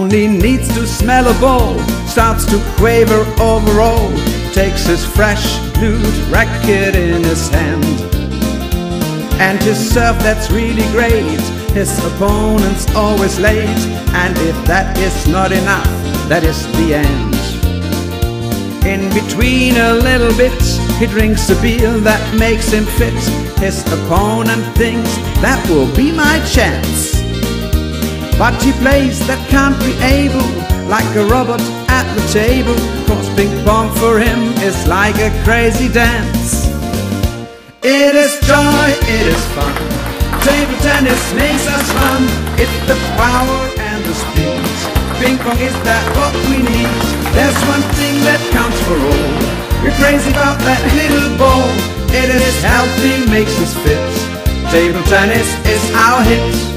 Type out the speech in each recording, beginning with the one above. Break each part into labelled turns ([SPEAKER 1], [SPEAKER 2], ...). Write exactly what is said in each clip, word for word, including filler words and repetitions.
[SPEAKER 1] only needs to smell a bowl, starts to quaver overall, takes his fresh blued racket in his hand, and his serve that's really great, his opponent's always late, and if that is not enough, that is the end. In between a little bit, he drinks a beer that makes him fit. His opponent thinks that will be my chance, but he plays that can't be able, like a robot at the table, cause ping pong for him is like a crazy dance. It is joy, it is fun, table tennis makes us run. It's the power and the speed, ping pong is that what we need. There's one thing that counts for all, we're crazy about that little ball. It is healthy, makes us fit, table tennis is our hit.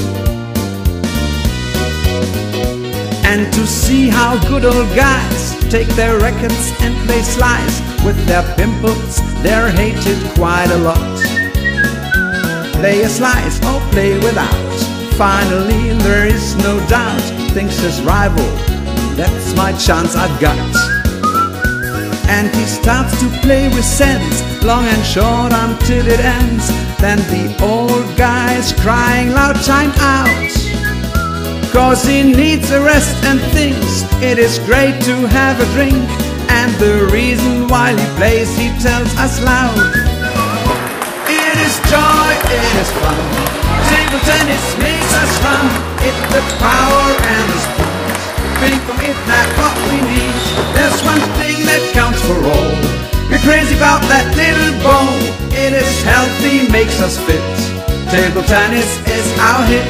[SPEAKER 1] And to see how good old guys take their rackets and play slice with their pimples, they're hated quite a lot. Play a slice or play without, finally there is no doubt, thinks his rival, that's my chance I've got. And he starts to play with sense, long and short until it ends. Then the old guy's crying loud, time out, cause he needs a rest and thinks it is great to have a drink. And the reason why he plays, he tells us loud. It is joy, it is fun, table tennis makes us run. It's the power and the speed, ping pong is not what we need. There's one thing that counts for all, we're crazy about that little ball. It is healthy, makes us fit, table tennis is our hit.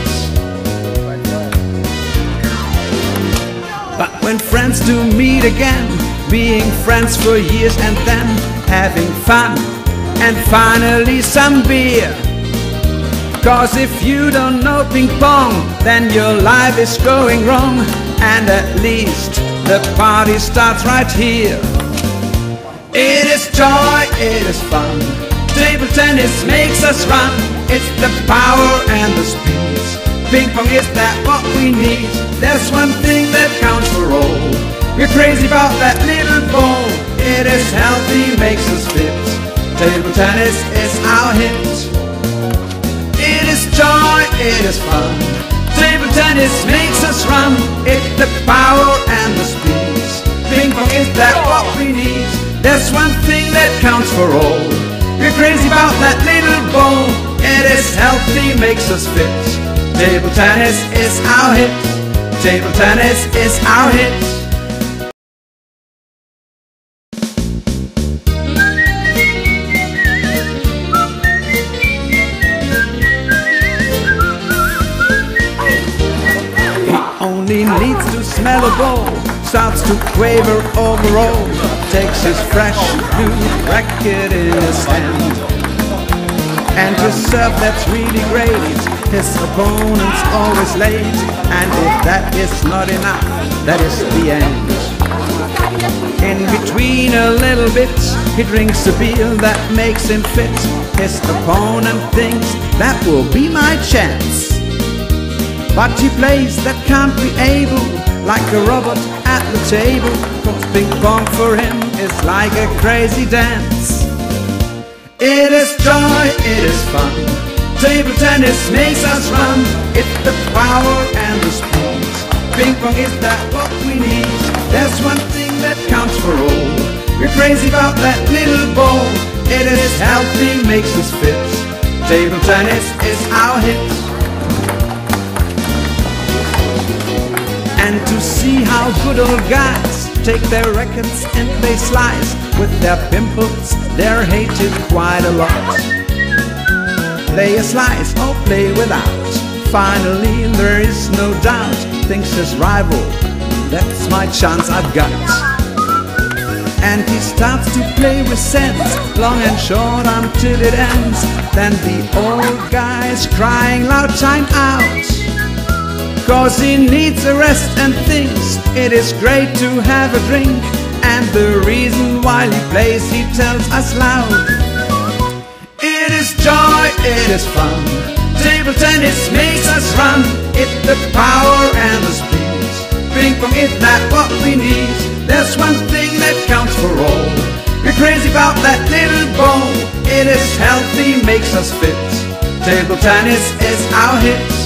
[SPEAKER 1] But when friends do meet again, being friends for years and then having fun and finally some beer, cause if you don't know ping pong, then your life is going wrong, and at least the party starts right here. It is joy, it is fun, table tennis makes us run. It's the power and the speed, ping pong is that what we need. There's one thing that counts for all, we're crazy about that little ball. It is healthy, makes us fit, table tennis is our hit. It is joy, it is fun, table tennis makes us run. It's the power and the speed, ping pong is that what we need. There's one thing that counts for all, we're crazy about that little ball. It is healthy, makes us fit, table tennis is our hit, table tennis is our hit. He only needs to smell a bowl, starts to quaver overall, takes his fresh blue racket in his hand, and his serve that's really great, his opponent's always late, and if that is not enough, that is the end. In between a little bit, he drinks a beer that makes him fit. His opponent thinks that will be my chance, but he plays that can't be able, like a robot at the table, cause ping pong for him is like a crazy dance. It is joy, it is fun, table tennis makes us run. It's the power and the speed, ping pong is that what we need. There's one thing that counts for all, we're crazy about that little ball. It is healthy, makes us fit, table tennis is our hit. And to see how good old guys take their rackets and play slice with their pimples, they're hated quite a lot. Play a slice or play without, finally there is no doubt, thinks his rival, that's my chance I've got. And he starts to play with sense, long and short until it ends. Then the old guy's crying loud, time out, cause he needs a rest and thinks it is great to have a drink. And the reason why he plays, he tells us loud. It is joy, it is fun, table tennis makes us run. It's the power and the speed, from it not what we need. There's one thing that counts for all. We're crazy about that little ball. It is healthy, makes us fit. Table tennis is our hit.